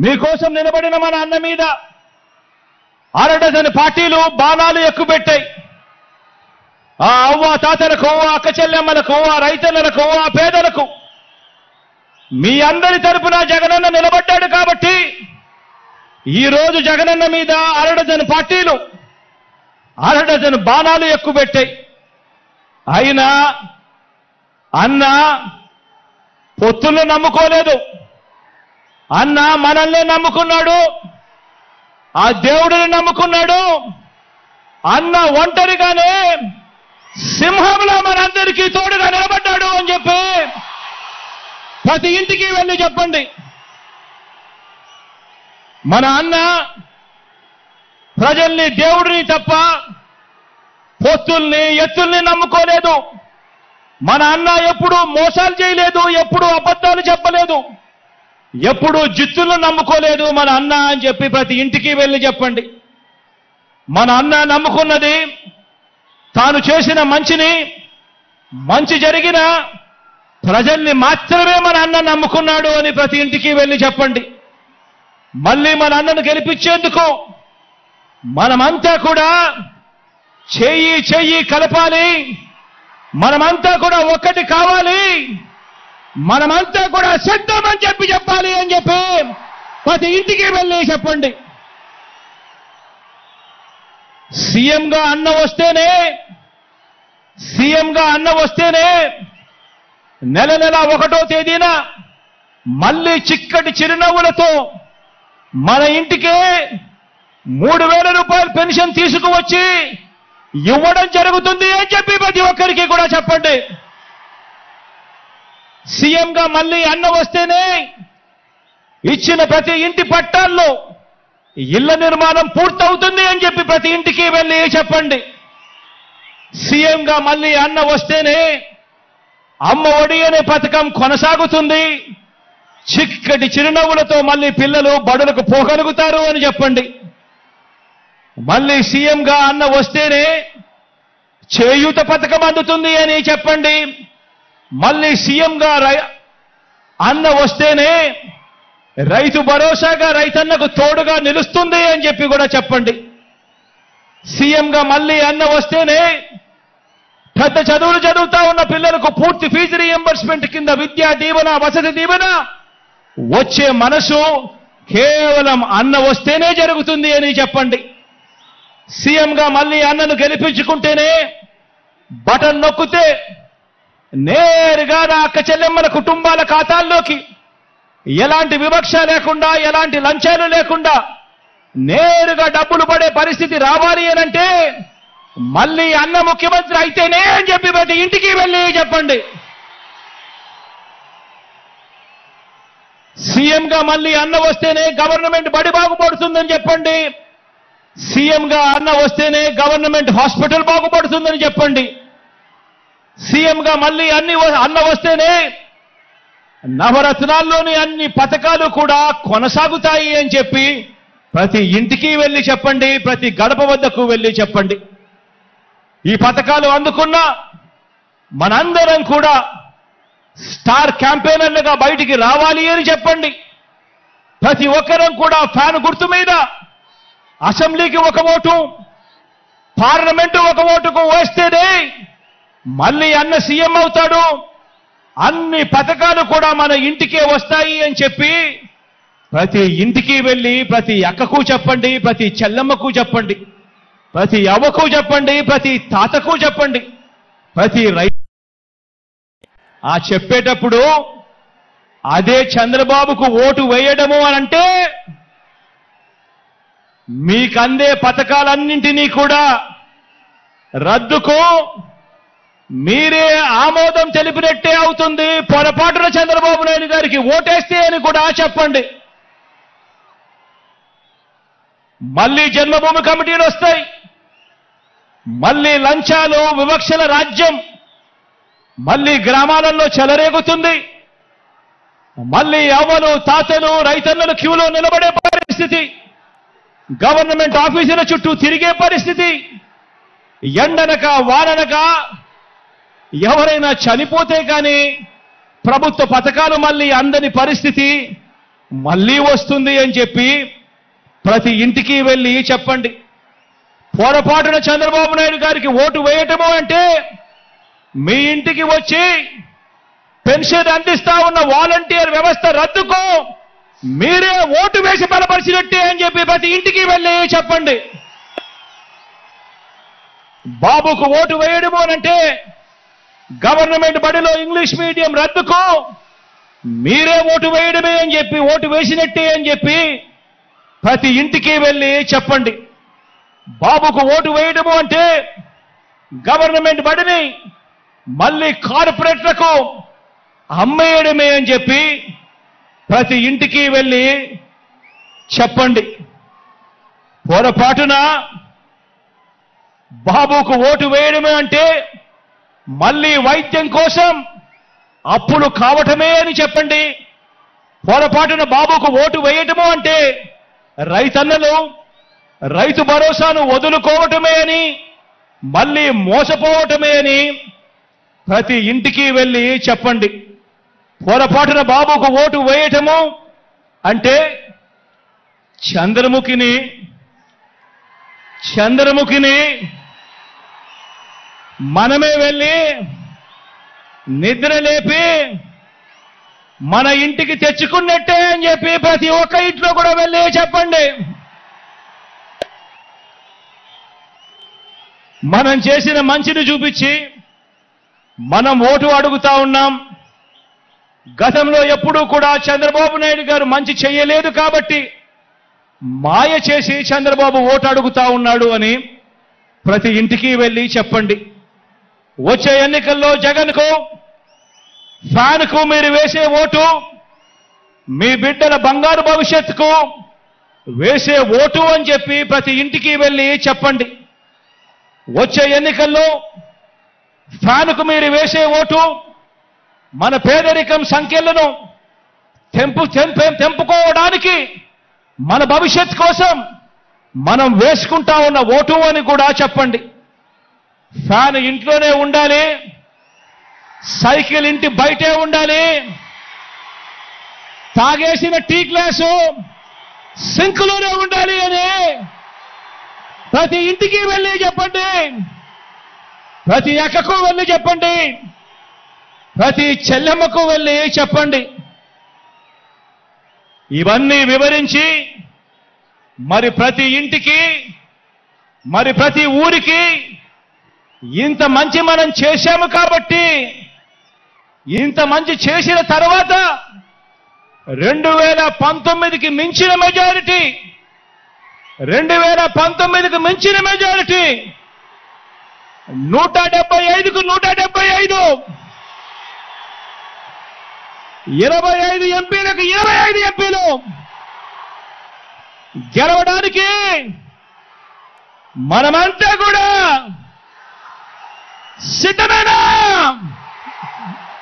మీకోసం నిలబడిన మన అన్న మీద అరడజన్ పార్టీలు బాణాలు ఎక్కుపెట్టాయి. ఆ అవ్వ తాతలకు, అక్క చెల్లెమ్మలకు, ఆ రైతన్నలకు, ఆ పేదలకు మీ అందరి తరపున జగనన్న నిలబడ్డాడు కాబట్టి ఈరోజు జగనన్న మీద అరడజన్ పార్టీలు అరడజన్ బాణాలు ఎక్కుపెట్టాయి. అయినా అన్న పొత్తులను నమ్ముకోలేదు. అన్న మనల్ని నమ్ముకున్నాడు, ఆ దేవుడిని నమ్ముకున్నాడు. అన్న ఒంటరిగానే సింహంలో మనందరికీ తోడుగా నిలబడ్డాడు అని చెప్పి ప్రతి ఇంటికి వెళ్ళి చెప్పండి. మన అన్న ప్రజల్ని, దేవుడిని తప్ప పొత్తుల్ని, ఎత్తుల్ని నమ్ముకోలేదు. మన అన్న ఎప్పుడు మోసాలు చేయలేదు, ఎప్పుడు అబద్ధాలు చెప్పలేదు, ఎప్పుడు జిత్తులను నమ్ముకోలేదు మన అన్న అని చెప్పి ప్రతి ఇంటికి వెళ్ళి చెప్పండి. మన అన్న నమ్ముకున్నది తాను చేసిన మంచిని, మంచి జరిగిన ప్రజల్ని మాత్రమే మన అన్న నమ్ముకున్నాడు అని ప్రతి ఇంటికి వెళ్ళి చెప్పండి. మళ్ళీ మన అన్నను గెలిపించేందుకు మనమంతా కూడా చెయ్యి చెయ్యి కలపాలి, మనమంతా కూడా ఒక్కటి కావాలి, మనమంతా కూడా సిద్ధం అని చెప్పాలి అని చెప్పి ప్రతి ఇంటికి వెళ్ళి చెప్పండి. సీఎంగా అన్న వస్తేనే నెల 1వ తేదీన మళ్ళీ చిక్కటి చిరునవ్వులతో మన ఇంటికే 3,000 రూపాయల పెన్షన్ తీసుకువచ్చి ఇవ్వడం జరుగుతుంది అని చెప్పి ప్రతి ఒక్కరికి కూడా చెప్పండి. సీఎంగా మళ్ళీ అన్న వస్తేనే ఇచ్చిన ప్రతి ఇంటి పట్టాల్లో ఇళ్ల నిర్మాణం పూర్తవుతుంది అని చెప్పి ప్రతి ఇంటికి వెళ్ళి చెప్పండి. సీఎంగా మళ్ళీ అన్న వస్తేనే అమ్మ ఒడి అనే పథకం కొనసాగుతుంది, చిక్కటి చిరునవ్వులతో మళ్ళీ పిల్లలు బడులకు పోగలుగుతారు అని చెప్పండి. మళ్ళీ సీఎంగా అన్న వస్తేనే చేయూత పథకం అందుతుంది అని చెప్పండి. మళ్ళీ సీఎంగా అన్న వస్తేనే రైతు భరోసాగా రైతన్నకు తోడుగా నిలుస్తుంది అని చెప్పి కూడా చెప్పండి. సీఎంగా మళ్ళీ అన్న వస్తేనే పెద్ద చదువులు చదువుతా ఉన్న పిల్లలకు పూర్తి ఫీజు రీఎంబర్స్మెంట్ కింద విద్యా దీవెన, వసతి దీవెన వచ్చే మనసు కేవలం అన్న వస్తేనే జరుగుతుంది అని చెప్పండి. సీఎంగా మళ్ళీ అన్నను గెలిపించుకుంటేనే బటన్ నొక్కితే నేరుగా నా అక్క చెల్లెమ్మల కుటుంబాల ఖాతాల్లోకి ఎలాంటి వివక్ష లేకుండా, ఎలాంటి లంచాలు లేకుండా నేరుగా డబ్బులు పడే పరిస్థితి రావాలి అనంటే మళ్ళీ అన్న ముఖ్యమంత్రి అయితేనే అని చెప్పి ప్రతి ఇంటికి వెళ్ళి చెప్పండి. సీఎంగా మళ్ళీ అన్న వస్తేనే గవర్నమెంట్ బడి బాగుపడుతుందని చెప్పండి. సీఎంగా అన్న వస్తేనే గవర్నమెంట్ హాస్పిటల్ బాగుపడుతుందని చెప్పండి. సీఎంగా మళ్ళీ అన్న వస్తేనే నవరత్నాల్లోని అన్ని పథకాలు కూడా కొనసాగుతాయి అని చెప్పి ప్రతి ఇంటికి వెళ్ళి చెప్పండి, ప్రతి గడప వద్దకు వెళ్ళి చెప్పండి. ఈ పథకాలు అందుకున్న మనందరం కూడా స్టార్ క్యాంపెయినర్లుగా బయటికి రావాలి అని చెప్పండి. ప్రతి ఒక్కరం కూడా ఫ్యాన్ గుర్తు మీద అసెంబ్లీకి 1 ఓటు, పార్లమెంటు 1 ఓటుకు వేస్తేనే మళ్ళీ అన్న సీఎం అవుతాడు, అన్ని పథకాలు కూడా మన ఇంటికే వస్తాయి అని చెప్పి ప్రతి ఇంటికి వెళ్ళి ప్రతి అక్కకు చెప్పండి, ప్రతి చెల్లమ్మకు చెప్పండి, ప్రతి అవ్వకు చెప్పండి, ప్రతి తాతకు చెప్పండి, ప్రతి ఆ చెప్పేటప్పుడు అదే చంద్రబాబుకు ఓటు వేయడము అనంటే మీకందే పథకాలన్నింటినీ కూడా రద్దుకు మీరే ఆమోదం తెలిపినట్టే అవుతుంది. పొరపాటున చంద్రబాబు నాయుడు గారికి ఓటేస్తే అని కూడా చెప్పండి. మళ్ళీ జన్మభూమి కమిటీలు వస్తాయి, మళ్ళీ లంచాలు, వివక్షల రాజ్యం మళ్ళీ గ్రామాలలో చెలరేగుతుంది. మళ్ళీ అవ్వలు, తాతలు, రైతన్నలు క్యూలో నిలబడే పరిస్థితి, గవర్నమెంట్ ఆఫీసుల చుట్టూ తిరిగే పరిస్థితి, ఎండనక వాననక ఎవరైనా చనిపోతే కానీ ప్రభుత్వ పథకాలు మళ్ళీ అందని పరిస్థితి, మళ్ళీ వస్తుంది అని చెప్పి ప్రతి ఇంటికి వెళ్ళి చెప్పండి. పొరపాటున చంద్రబాబు నాయుడు గారికి ఓటు వేయటము అంటే మీ ఇంటికి వచ్చి పెన్షన్ అందిస్తా ఉన్న వాలంటీర్ వ్యవస్థ రద్దుకో మీరే ఓటు వేసి బలపరిచినట్టే అని చెప్పి ప్రతి ఇంటికి వెళ్ళి చెప్పండి. బాబుకు ఓటు వేయడము అంటే గవర్నమెంట్ బడిలో ఇంగ్లీష్ మీడియం రద్దుకో మీరే ఓటు వేయడమే అని చెప్పి ఓటు వేసినట్టే అని చెప్పి ప్రతి ఇంటికి వెళ్ళి చెప్పండి. బాబుకు ఓటు వేయడము అంటే గవర్నమెంట్ బడిని మళ్ళీ కార్పొరేట్లకు అమ్మేయడమే అని చెప్పి ప్రతి ఇంటికి వెళ్ళి చెప్పండి. పొరపాటున బాబుకు ఓటు వేయడమే అంటే మళ్ళీ వైద్యం కోసం అప్పులు కావటమే అని చెప్పండి. పొరపాటున బాబుకు ఓటు వేయటము అంటే రైతన్నలు రైతు భరోసాను వదులుకోవటమే అని మళ్ళీ మోసపోవటమే అని ప్రతి ఇంటికి వెళ్ళి చెప్పండి. పొరపాటున బాబుకు ఓటు వేయటము అంటే చంద్రముఖిని మనమే వెళ్ళి నిద్ర లేపి మన ఇంటికి తెచ్చుకున్నట్టే అని చెప్పి ప్రతి ఒక్క ఇంట్లో కూడా వెళ్ళి చెప్పండి. మనం చేసిన మంచిని చూపించి మనం ఓటు అడుగుతా ఉన్నాం. గతంలో ఎప్పుడూ కూడా చంద్రబాబు నాయుడు గారు మంచి చేయలేదు కాబట్టి మాయ చేసి చంద్రబాబు ఓటు అడుగుతా ఉన్నాడు అని ప్రతి ఇంటికి వెళ్ళి చెప్పండి. వచ్చే ఎన్నికల్లో జగన్కు ఫ్యాన్కు మీరు వేసే ఓటు మీ బిడ్డల బంగారు భవిష్యత్తుకు వేసే ఓటు అని చెప్పి ప్రతి ఇంటికి వెళ్ళి చెప్పండి. వచ్చే ఎన్నికల్లో ఫ్యాన్కు మీరు వేసే ఓటు మన పేదరికం సంఖ్యలను తెంపుకోవడానికి మన భవిష్యత్ కోసం మనం వేసుకుంటా ఉన్న ఓటు అని కూడా చెప్పండి. ఫ్యాన్ ఇంట్లోనే ఉండాలి, సైకిల్ ఇంటి బయటే ఉండాలి, తాగేసిన టీ గ్లాసు సింక్లోనే ఉండాలి అని ప్రతి ఇంటికి వెళ్ళి చెప్పండి. ప్రతి అక్కకు వెళ్ళి చెప్పండి, ప్రతి చెల్లెమ్మకు వెళ్ళి చెప్పండి. ఇవన్నీ వివరించి మరి ప్రతి ఇంటికి మరి ప్రతి ఊరికి ఇంత మంచి మనం చేశాము కాబట్టి ఇంత మంచి చేసిన తర్వాత 2019కి మించిన మెజారిటీ 2019కి మించిన మెజారిటీ 175కు 175 25 ఎంపీలకు 25 ఎంపీలు గెలవడానికి మనమంతా కూడా సిద్ధమేనా?